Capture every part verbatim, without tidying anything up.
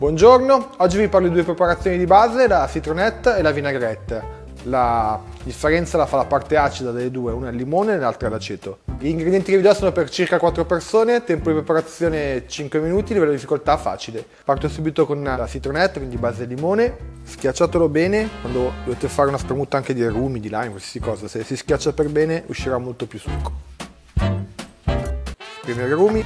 Buongiorno, oggi vi parlo di due preparazioni di base, la citronette e la vinaigrette. La differenza la fa la parte acida delle due, una è il limone e l'altra è l'aceto. Gli ingredienti che vi do sono per circa quattro persone, tempo di preparazione cinque minuti, livello di difficoltà facile. Parto subito con la citronette, quindi base limone, schiacciatelo bene, quando dovete fare una spremuta anche di agrumi, di lime, qualsiasi cosa, se si schiaccia per bene uscirà molto più succo. Primi agrumi.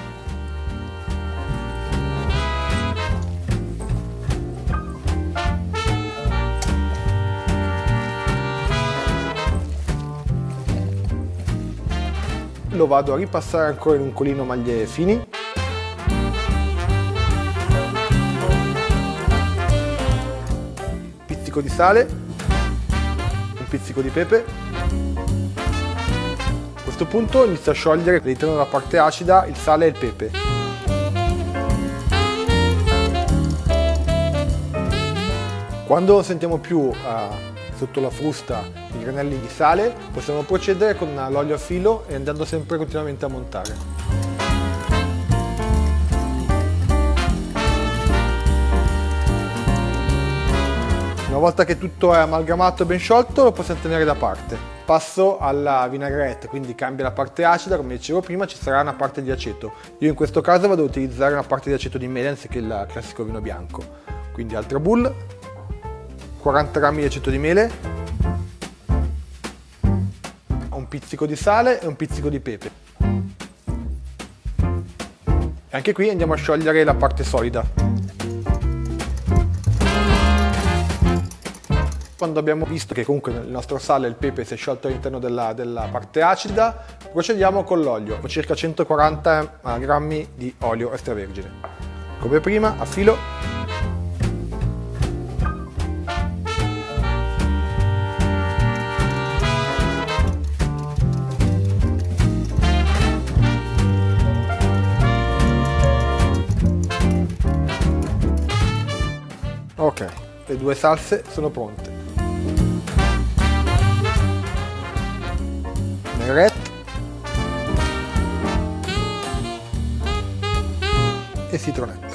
Lo vado a ripassare ancora in un colino maglie fini. Un pizzico di sale, un pizzico di pepe. A questo punto inizio a sciogliere all'interno della parte acida il sale e il pepe. Quando sentiamo più uh, sotto la frusta i granelli di sale, possiamo procedere con l'olio a filo e andando sempre continuamente a montare. Una volta che tutto è amalgamato e ben sciolto, lo possiamo tenere da parte. Passo alla vinaigrette, quindi cambia la parte acida, come dicevo prima ci sarà una parte di aceto. Io in questo caso vado ad utilizzare una parte di aceto di mele anziché il classico vino bianco. Quindi altra boule, quaranta grammi di aceto di mele, un pizzico di sale e un pizzico di pepe. E anche qui andiamo a sciogliere la parte solida. Quando abbiamo visto che comunque il nostro sale e il pepe si è sciolto all'interno della, della parte acida, procediamo con l'olio, circa centoquaranta grammi di olio extravergine. Come prima, a filo. Ok, le due salse sono pronte. Vinaigrette e citronette.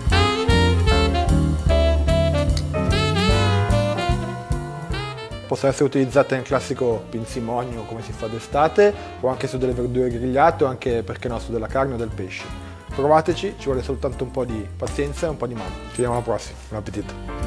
Possono essere utilizzate nel classico pinzimonio come si fa d'estate, o anche su delle verdure grigliate, o anche, perché no, su della carne o del pesce. Provateci, ci vuole soltanto un po' di pazienza e un po' di mano. Ci vediamo alla prossima, buon appetito!